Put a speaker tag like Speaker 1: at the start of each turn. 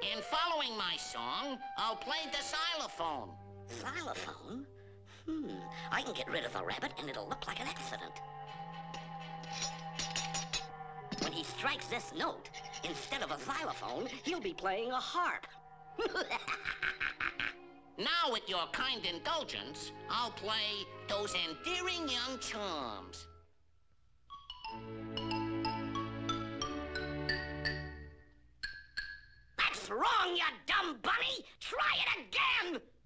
Speaker 1: And following my song, I'll play the xylophone.
Speaker 2: Xylophone? I can get rid of the rabbit and it'll look like an accident. When he strikes this note, instead of a xylophone, he'll be playing a harp.
Speaker 1: Now, with your kind indulgence, I'll play Those Endearing Young Charms.
Speaker 2: That's wrong, you dumb bunny! Try it again!